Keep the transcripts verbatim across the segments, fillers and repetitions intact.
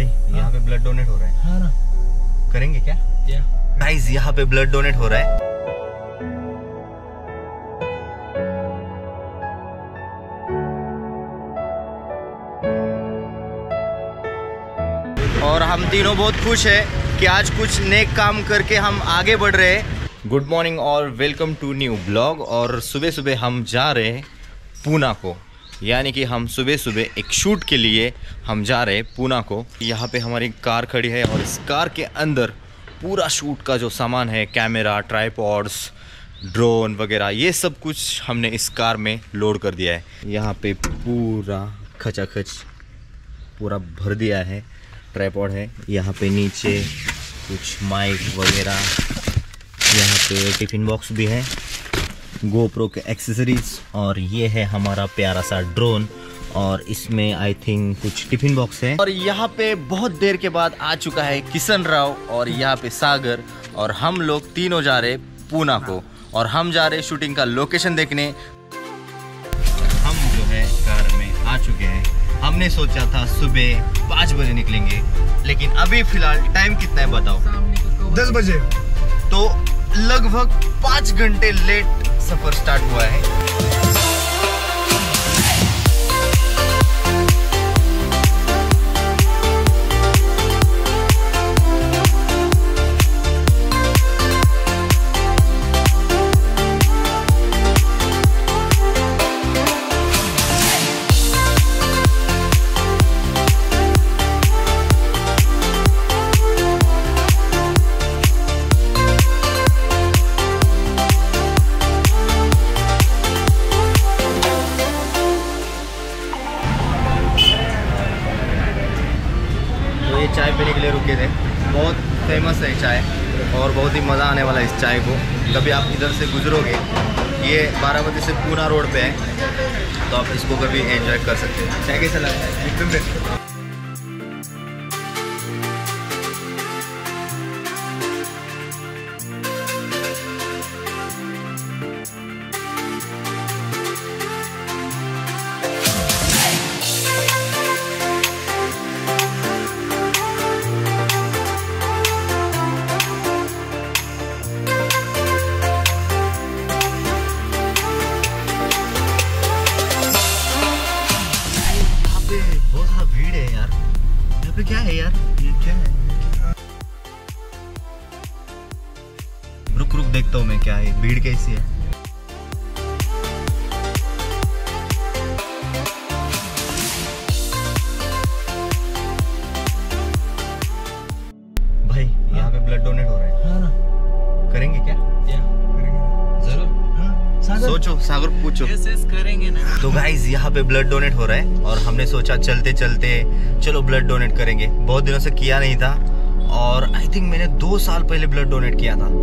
भाई यहाँ पे ब्लड डोनेट हो रहा है। हाँ ना, करेंगे क्या? क्या गाइस यहाँ पे ब्लड डोनेट हो रहा है। और हम तीनों बहुत खुश हैं कि आज कुछ नेक काम करके हम आगे बढ़ रहे हैं। गुड मॉर्निंग और वेलकम टू न्यू ब्लॉग। और सुबह सुबह हम जा रहे हैं पूना को, यानी कि हम सुबह सुबह एक शूट के लिए हम जा रहे हैं पूना को। यहाँ पे हमारी कार खड़ी है और इस कार के अंदर पूरा शूट का जो सामान है, कैमरा, ट्राइपॉड्स, ड्रोन वगैरह, ये सब कुछ हमने इस कार में लोड कर दिया है। यहाँ पे पूरा खचाखच पूरा भर दिया है, ट्राइपॉड है। यहाँ पे नीचे कुछ माइक वगैरह, यहाँ पे टिफिन बॉक्स भी है, गोप्रो के एक्सेसरीज, और ये है हमारा प्यारा सा ड्रोन, और इसमें आई थिंक कुछ टिफिन बॉक्स है। और यहाँ पे बहुत देर के बाद आ चुका है किशन राव और यहाँ पे सागर, और हम लोग तीनों जा रहे पूना को, और हम जा रहे शूटिंग का लोकेशन देखने। हम जो है कार में आ चुके हैं। हमने सोचा था सुबह पाँच बजे निकलेंगे, लेकिन अभी फिलहाल टाइम कितना है बताओ? दस बजे। तो लगभग पाँच घंटे लेट सफर स्टार्ट हुआ है। चाय पीने के लिए रुके थे। बहुत फेमस है चाय और बहुत ही मज़ा आने वाला है इस चाय को। कभी आप इधर से गुजरोगे, ये बारामती से पूना रोड पे है, तो आप इसको कभी एंजॉय कर सकते हैं। चाय कैसा लगता है? एकदम बेस्ट। क्या है यार, ये क्या है? रुक रुक देखता हूँ मैं क्या है, भीड़ कैसी है। भाई यहाँ पे ब्लड डोनेट हो रहा है। हाँ ना, करेंगे क्या? क्या करेंगे? जरूर। हाँ, सागर सोचो, सागर को पूछो। यस यस करेंगे ना। तो गाइस यहाँ पे ब्लड डोनेट हो रहा है और हमने सोचा चलते चलते चलो ब्लड डोनेट करेंगे। बहुत दिनों से किया नहीं था, और आई थिंक मैंने दो साल पहले ब्लड डोनेट किया था।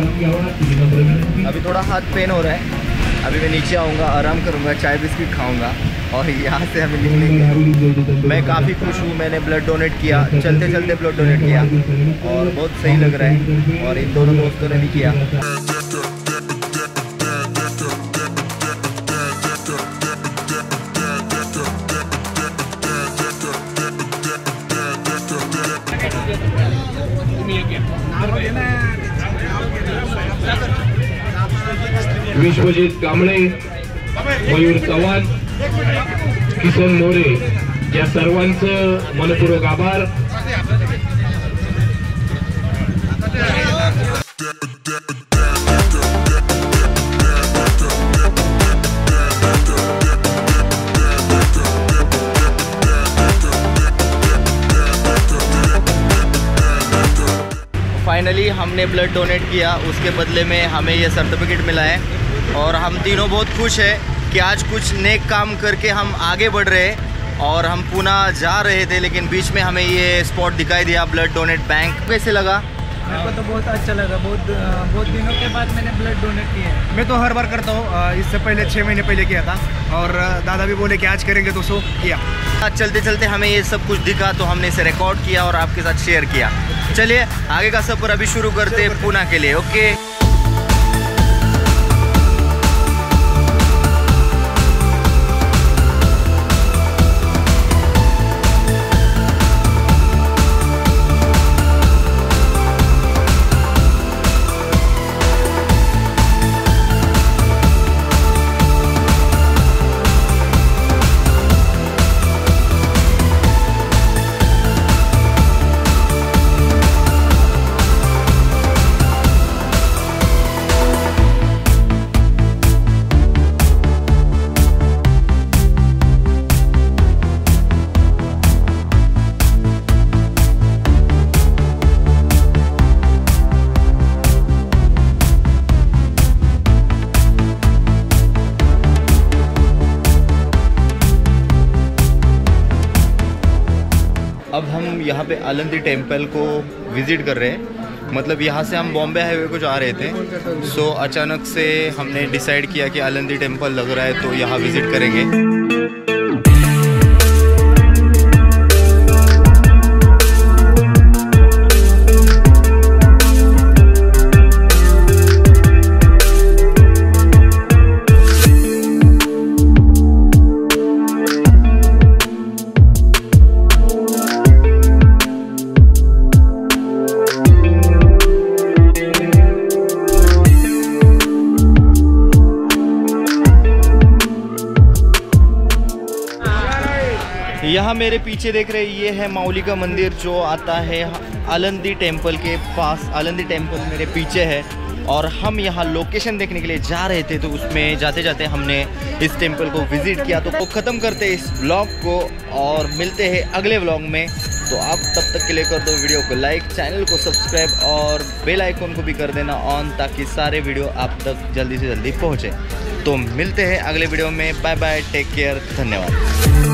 अभी थोड़ा हाथ पेन हो रहा है। अभी मैं नीचे आऊँगा, आराम करूँगा, चाय बिस्किट खाऊँगा और यहाँ से हमें निकलेंगे। मैं काफ़ी खुश हूँ, मैंने ब्लड डोनेट किया, चलते चलते ब्लड डोनेट किया और बहुत सही लग रहा है। और इन दोनों दोस्तों ने भी किया। विश्वजित कांबळे, मयूर चव्हाण, किसन मोरे या सर्वांचं मनपूर्वक आभार। फाइनली हमने ब्लड डोनेट किया, उसके बदले में हमें ये सर्टिफिकेट मिला है और हम तीनों बहुत खुश हैं कि आज कुछ नेक काम करके हम आगे बढ़ रहे हैं। और हम पूना जा रहे थे लेकिन बीच में हमें ये स्पॉट दिखाई दिया, ब्लड डोनेट बैंक। कैसे लगा? मेरे को तो बहुत अच्छा लगा। बहुत बहुत दिनों के बाद मैंने ब्लड डोनेट किया है। मैं तो हर बार करता हूँ, इससे पहले छः महीने पहले किया था और दादा भी बोले कि आज करेंगे तो सो किया। आज चलते चलते हमें ये सब कुछ दिखा तो हमने इसे रिकॉर्ड किया और आपके साथ शेयर किया। चलिए आगे का सफ़र अभी शुरू करते हैं पूना के लिए। ओके, अब हम यहाँ पे आलंदी टेम्पल को विज़िट कर रहे हैं। मतलब यहाँ से हम बॉम्बे हाईवे को जा रहे थे, सो अचानक से हमने डिसाइड किया कि आलंदी टेम्पल लग रहा है तो यहाँ विज़िट करेंगे। यहाँ मेरे पीछे देख रहे ये है माउली का मंदिर जो आता है आलंदी टेम्पल के पास। आलंदी टेम्पल मेरे पीछे है और हम यहाँ लोकेशन देखने के लिए जा रहे थे, तो उसमें जाते जाते हमने इस टेम्पल को विज़िट किया। तो ख़त्म करते इस ब्लॉग को और मिलते हैं अगले ब्लॉग में। तो आप तब तक के लिए कर दो वीडियो को लाइक, चैनल को सब्सक्राइब और बेल आइकन को भी कर देना ऑन, ताकि सारे वीडियो आप तक जल्दी से जल्दी पहुँचे। तो मिलते हैं अगले वीडियो में। बाय बाय, टेक केयर, धन्यवाद।